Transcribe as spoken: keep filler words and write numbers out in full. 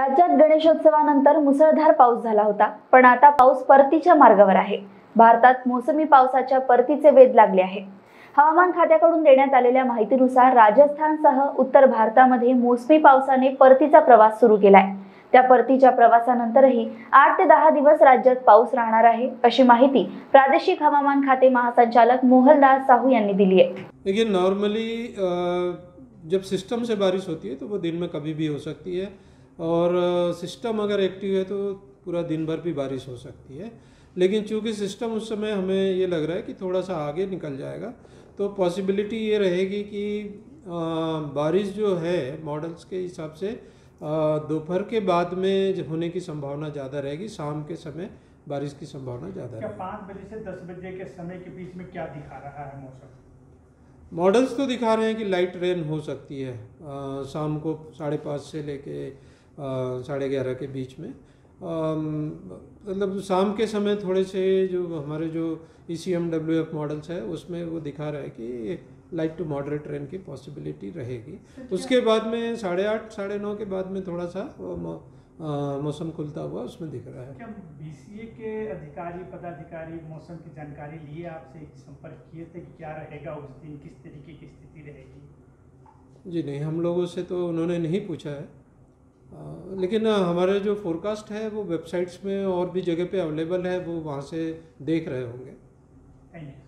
राज्यात गणेशोत्सवानंतर मुसळधार पाऊस झाला होता, पण आता पाऊस परतीच्या मार्गावर आहे। भारतात मोसमी पावसाच्या परतीचे वेध लागले आहे। हवामान खात्याकडून देण्यात आलेल्या माहितीनुसार राजस्थानसह उत्तर भारतामध्ये मोसमी पावसाने परतीचा प्रवास सुरू केलाय। त्या परतीच्या प्रवासानंतरही आठ ते दहा दिवस राज्यात पाऊस राहणार आहे, अशी माहिती प्रादेशिक हवामान खाते महासंचालक मोहनदास साहू यांनी दिली आहे। देखिए, नॉर्मली जब सिस्टम से बारिश होती है तो वो दिन में कभी भी हो सकती है, और सिस्टम अगर एक्टिव है तो पूरा दिन भर भी बारिश हो सकती है। लेकिन चूंकि सिस्टम उस समय हमें ये लग रहा है कि थोड़ा सा आगे निकल जाएगा, तो पॉसिबिलिटी ये रहेगी कि बारिश जो है मॉडल्स के हिसाब से दोपहर के बाद में होने की संभावना ज़्यादा रहेगी। शाम के समय बारिश की संभावना ज़्यादा रहेगी। पाँच बजे से दस बजे के समय के बीच में क्या दिखा रहा है मौसम? मॉडल्स तो दिखा रहे हैं कि लाइट रेन हो सकती है आ, शाम को साढ़े पाँच से लेके साढ़े ग्यारह के बीच में। मतलब शाम के समय थोड़े से जो हमारे जो E C M W F models है उसमें वो दिखा रहा है कि लाइट टू मॉडरेट रेन की पॉसिबिलिटी रहेगी। उसके बाद में साढ़े आठ साढ़े नौ के बाद में थोड़ा सा मौसम खुलता हुआ उसमें दिख रहा है। क्या बी सी ए के अधिकारी पदाधिकारी मौसम की जानकारी लिए आपसे संपर्क किए थे कि क्या रहेगा उस दिन, किस तरीके की स्थिति रहेगी? जी नहीं, हम लोगों से तो उन्होंने नहीं पूछा है, आ, लेकिन हमारे जो फोरकास्ट है वो वेबसाइट्स में और भी जगह पे अवेलेबल है, वो वहाँ से देख रहे होंगे। Thank you.